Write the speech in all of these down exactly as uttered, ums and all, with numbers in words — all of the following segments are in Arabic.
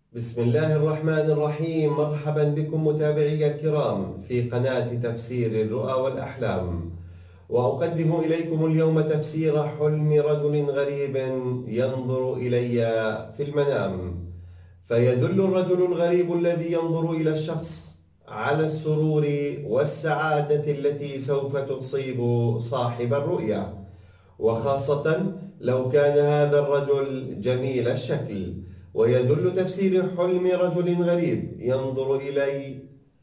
بسم الله الرحمن الرحيم. مرحبا بكم متابعي الكرام في قناة تفسير الرؤى والأحلام، وأقدم إليكم اليوم تفسير حلم رجل غريب ينظر إلي في المنام. فيدل الرجل الغريب الذي ينظر إلى الشخص على السرور والسعادة التي سوف تصيب صاحب الرؤيا، وخاصة لو كان هذا الرجل جميل الشكل. ويدل تفسير حلم رجل غريب ينظر إلي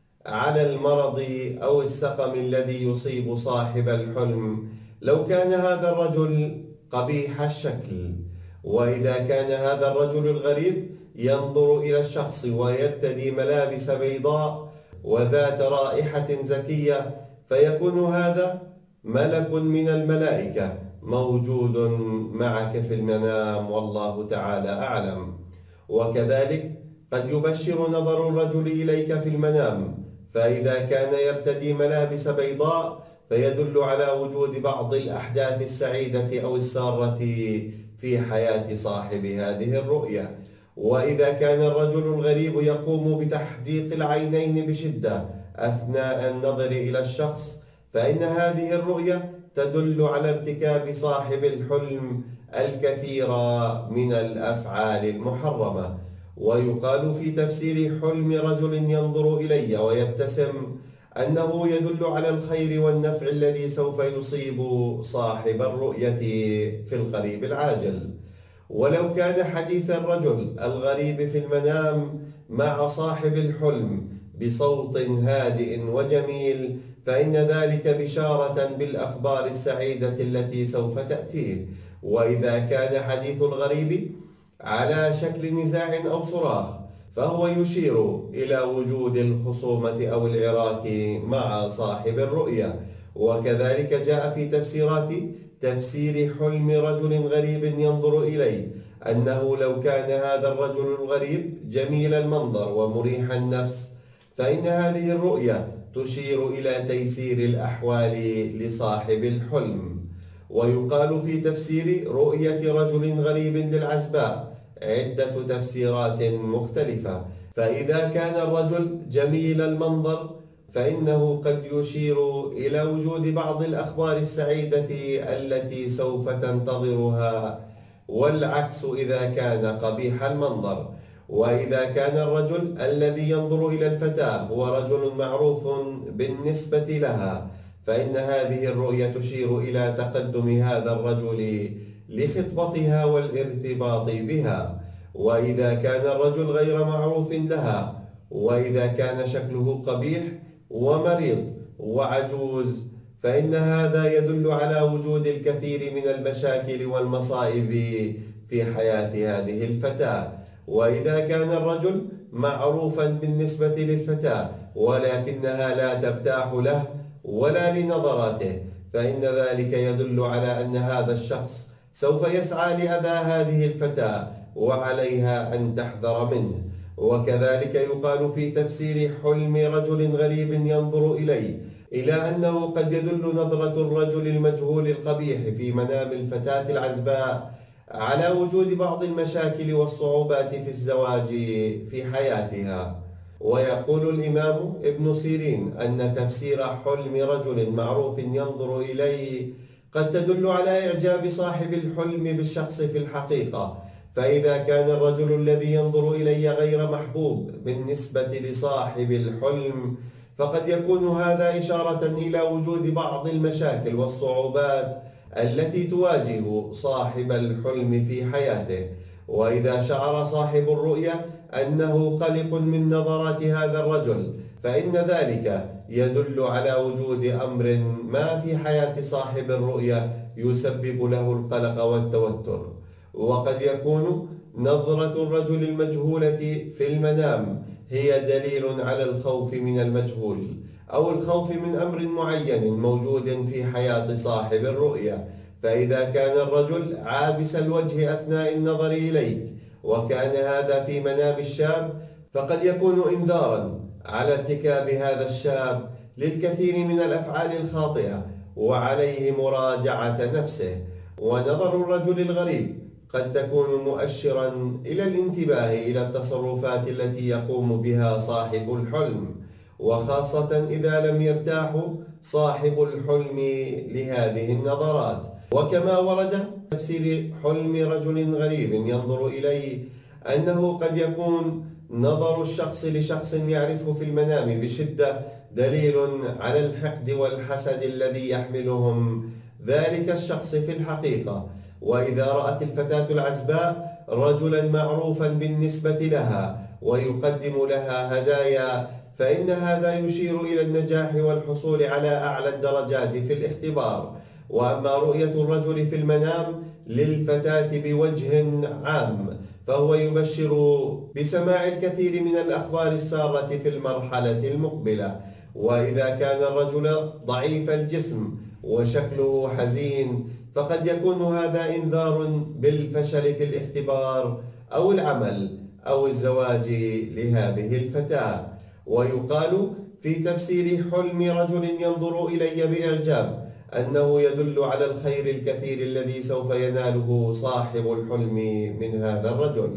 على المرض أو السقم الذي يصيب صاحب الحلم لو كان هذا الرجل قبيح الشكل. وإذا كان هذا الرجل الغريب ينظر إلى الشخص ويرتدي ملابس بيضاء وذات رائحة زكية، فيكون هذا ملك من الملائكة موجود معك في المنام، والله تعالى أعلم. وكذلك قد يبشر نظر الرجل إليك في المنام، فإذا كان يرتدي ملابس بيضاء فيدل على وجود بعض الأحداث السعيدة أو السارة في حياة صاحب هذه الرؤيا. وإذا كان الرجل الغريب يقوم بتحديق العينين بشدة أثناء النظر إلى الشخص، فإن هذه الرؤيا تدل على ارتكاب صاحب الحلم الكثير من الأفعال المحرمة. ويقال في تفسير حلم رجل ينظر إلي ويبتسم أنه يدل على الخير والنفع الذي سوف يصيب صاحب الرؤية في القريب العاجل. ولو كان حديث الرجل الغريب في المنام مع صاحب الحلم بصوت هادئ وجميل فإن ذلك بشارة بالأخبار السعيدة التي سوف تأتيه. وإذا كان حديث الغريب على شكل نزاع أو صراخ فهو يشير إلى وجود الخصومة أو العراك مع صاحب الرؤيا. وكذلك جاء في تفسيرات تفسير حلم رجل غريب ينظر إليه أنه لو كان هذا الرجل الغريب جميل المنظر ومريح النفس فإن هذه الرؤيا تشير إلى تيسير الأحوال لصاحب الحلم. ويقال في تفسير رؤية رجل غريب للعزباء عدة تفسيرات مختلفة، فإذا كان الرجل جميل المنظر فإنه قد يشير إلى وجود بعض الأخبار السعيدة التي سوف تنتظرها، والعكس إذا كان قبيح المنظر. وإذا كان الرجل الذي ينظر إلى الفتاة هو رجل معروف بالنسبة لها فإن هذه الرؤيا تشير إلى تقدم هذا الرجل لخطبتها والارتباط بها. وإذا كان الرجل غير معروف لها وإذا كان شكله قبيح ومريض وعجوز فإن هذا يدل على وجود الكثير من المشاكل والمصائب في حياة هذه الفتاة. وإذا كان الرجل معروفا بالنسبة للفتاة ولكنها لا ترتاح له ولا لنظراته فإن ذلك يدل على أن هذا الشخص سوف يسعى لأذى هذه الفتاة وعليها أن تحذر منه. وكذلك يقال في تفسير حلم رجل غريب ينظر إليه إلى أنه قد يدل نظرة الرجل المجهول القبيح في منام الفتاة العزباء على وجود بعض المشاكل والصعوبات في الزواج في حياتها. ويقول الإمام ابن سيرين أن تفسير حلم رجل معروف ينظر إليه قد تدل على إعجاب صاحب الحلم بالشخص في الحقيقة، فإذا كان الرجل الذي ينظر إلي غير محبوب بالنسبة لصاحب الحلم فقد يكون هذا إشارة إلى وجود بعض المشاكل والصعوبات التي تواجه صاحب الحلم في حياته. وإذا شعر صاحب الرؤيا أنه قلق من نظرات هذا الرجل فإن ذلك يدل على وجود أمر ما في حياة صاحب الرؤيا يسبب له القلق والتوتر. وقد يكون نظرة الرجل المجهولة في المنام هي دليل على الخوف من المجهول أو الخوف من أمر معين موجود في حياة صاحب الرؤيا. فإذا كان الرجل عابس الوجه أثناء النظر إليك وكان هذا في منام الشاب فقد يكون إنذارا على ارتكاب هذا الشاب للكثير من الأفعال الخاطئة وعليه مراجعة نفسه. ونظر الرجل الغريب قد تكون مؤشرا إلى الانتباه إلى التصرفات التي يقوم بها صاحب الحلم، وخاصة إذا لم يرتاح صاحب الحلم لهذه النظرات. وكما ورد تفسير حلم رجل غريب ينظر إليه أنه قد يكون نظر الشخص لشخص يعرفه في المنام بشدة دليل على الحقد والحسد الذي يحملهم ذلك الشخص في الحقيقة. وإذا رأت الفتاة العزباء رجلا معروفا بالنسبة لها ويقدم لها هدايا، فإن هذا يشير إلى النجاح والحصول على أعلى الدرجات في الاختبار. وأما رؤية الرجل في المنام للفتاة بوجه عام فهو يبشر بسماع الكثير من الأخبار السارة في المرحلة المقبلة. وإذا كان الرجل ضعيف الجسم وشكله حزين فقد يكون هذا إنذار بالفشل في الاختبار أو العمل أو الزواج لهذه الفتاة. ويقال في تفسير حلم رجل ينظر إلي بإعجاب أنه يدل على الخير الكثير الذي سوف يناله صاحب الحلم من هذا الرجل،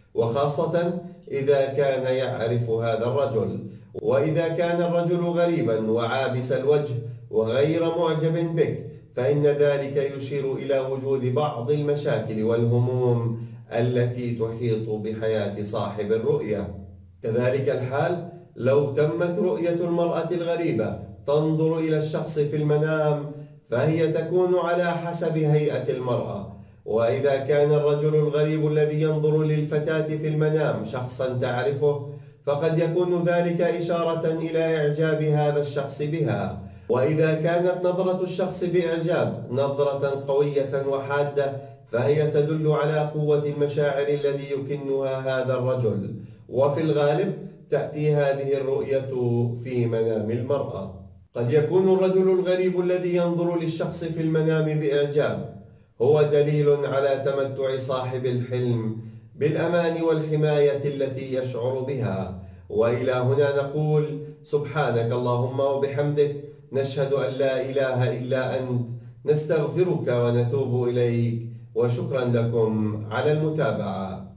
وخاصة إذا كان يعرف هذا الرجل. وإذا كان الرجل غريبا وعابس الوجه وغير معجب بك فإن ذلك يشير إلى وجود بعض المشاكل والهموم التي تحيط بحياة صاحب الرؤية. كذلك الحال لو تمت رؤية المرأة الغريبة تنظر إلى الشخص في المنام فهي تكون على حسب هيئة المرأة. وإذا كان الرجل الغريب الذي ينظر للفتاة في المنام شخصا تعرفه فقد يكون ذلك إشارة إلى إعجاب هذا الشخص بها. وإذا كانت نظرة الشخص بإعجاب نظرة قوية وحادة فهي تدل على قوة المشاعر الذي يكنها هذا الرجل. وفي الغالب تأتي هذه الرؤية في منام المرأة. قد يكون الرجل الغريب الذي ينظر للشخص في المنام بإعجاب هو دليل على تمتع صاحب الحلم بالأمان والحماية التي يشعر بها. وإلى هنا نقول سبحانك اللهم وبحمدك، نشهد أن لا إله إلا أنت، نستغفرك ونتوب إليك، وشكرا لكم على المتابعة.